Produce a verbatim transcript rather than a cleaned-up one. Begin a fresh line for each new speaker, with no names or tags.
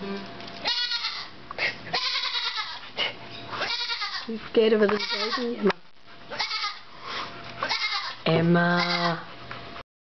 You scared of a little baby, Emma? Emma.